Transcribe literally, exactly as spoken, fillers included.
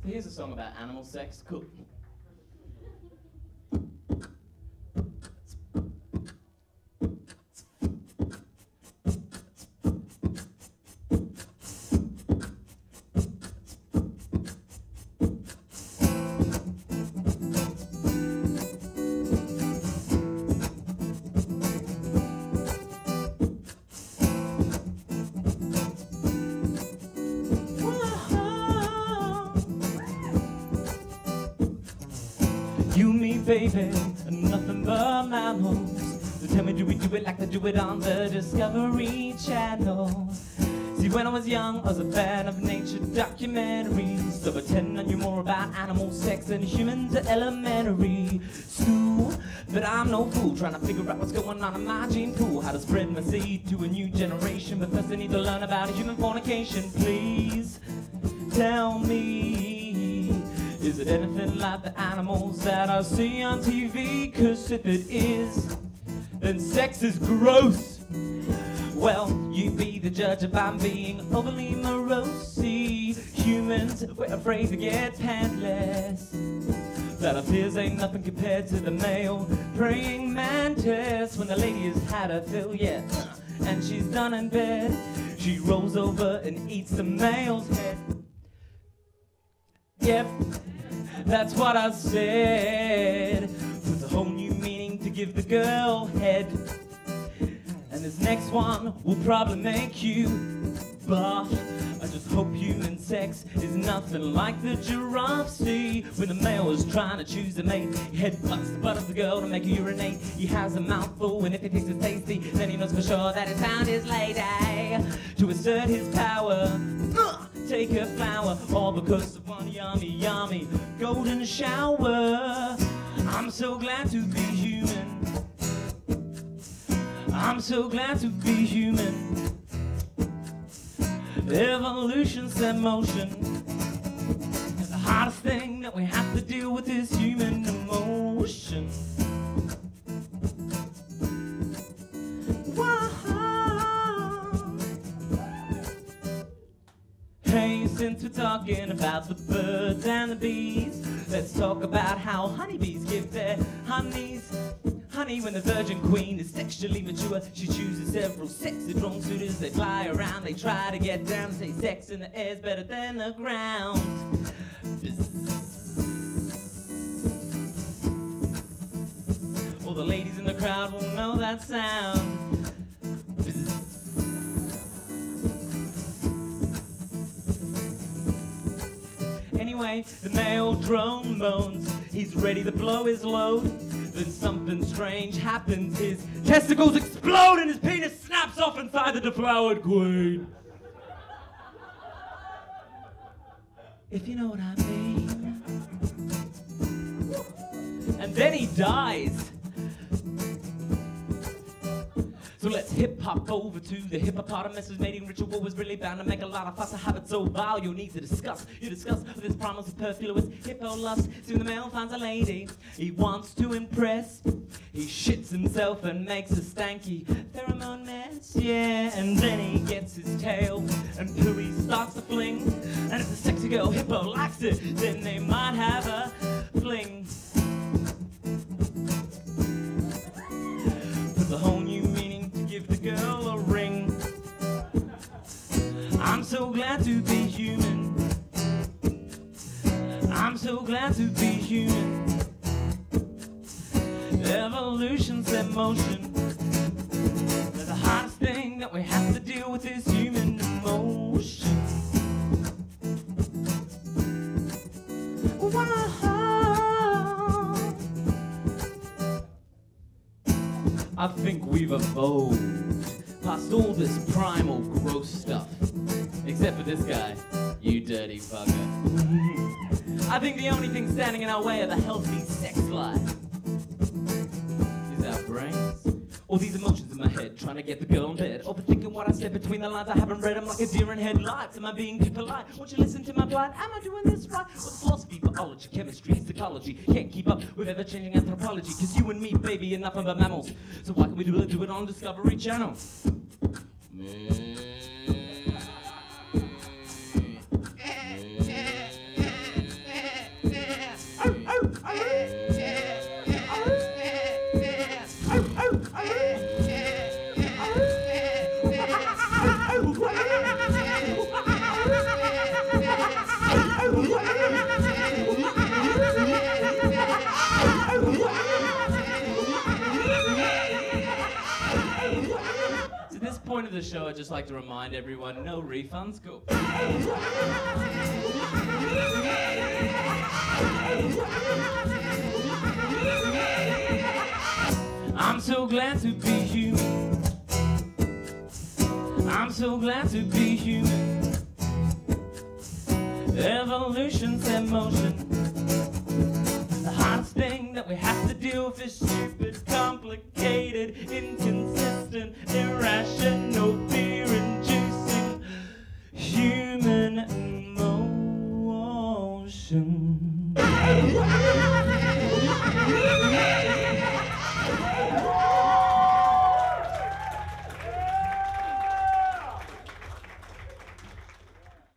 Here's a song about animal sex. Cool. You, me, baby, nothing but mammals. So tell me, do we do it like they do it on the Discovery Channel? See, when I was young, I was a fan of nature documentaries. So pretend I knew more about animal sex than humans at elementary school. But I'm no fool trying to figure out what's going on in my gene pool. How to spread my seed to a new generation. But first I need to learn about human fornication. Please tell me, is it anything like the animals that I see on T V? Cause if it is, then sex is gross. Well, you be the judge if I'm being overly morose. See, humans, we're afraid to get pantless. That appears ain't nothing compared to the male praying mantis. When the lady has had her fill, yeah, and she's done in bed, she rolls over and eats the male's head. Yep, that's what I said. Puts a whole new meaning to give the girl head. And this next one will probably make you barf. I just hope human sex is nothing like the giraffe. See, when the male is trying to choose a mate, he headbutts the butt of the girl to make her urinate. He has a mouthful, and if he thinks it's tasty, then he knows for sure that it's found his lady. To assert his power, take a flower, all because of one yummy, yummy golden shower. I'm so glad to be human. I'm so glad to be human. Evolution set motion. And the hardest thing that we have to deal with is human emotion. Wow. Hey, since we're talking about the birds and the bees, let's talk about how honeybees give their honeys honey. When the virgin queen is sexually mature, she chooses several sexy drone suitors. They fly around, they try to get down, say sex in the air's better than the ground. All the ladies in the crowd will know that sound. Anyway, the male drone moans, he's ready to blow his load. Then something strange happens, his testicles explode and his penis snaps off inside the deflowered queen. If you know what I mean. And then he dies. So let's hip-hop over to the hippopotamus's mating ritual was really bound to make a lot of fuss. A habit so vile you'll need to discuss. You discuss this promise of perfluous hippo lust. Soon the male finds a lady he wants to impress. He shits himself and makes a stanky pheromone mess, yeah. And then he gets his tail and poo he starts to fling. And if the sexy girl hippo likes it, then they might have a fling. Puts a whole new meaning to give the girl a ring. I'm so glad to be human. I'm so glad to be human. Evolution set motion. The hardest thing that we have to deal with is human emotion. Wow. I think we've evolved past all this primal gross stuff. Except for this guy, you dirty fucker. I think the only thing standing in our way of a healthy sex life is our brains. All these emotions in my head, trying to get the girl in bed. Overthinking what I said between the lines, I haven't read them like a deer in headlights. Am I being too polite? Won't you listen to my plight? Am I doing this right? Well, philosophy, biology, chemistry, psychology can't keep up with ever-changing anthropology. Cause you and me, baby, are nothing but mammals. So why can't we do it, do it on Discovery Channel? To this point of the show, I'd just like to remind everyone, no refunds, go. I'm so glad to be human. I'm so glad to be human. Evolution's in motion. The hardest thing that we have to deal with is stupid, complicated, inconsistent, irrational, fear-inducing human emotion.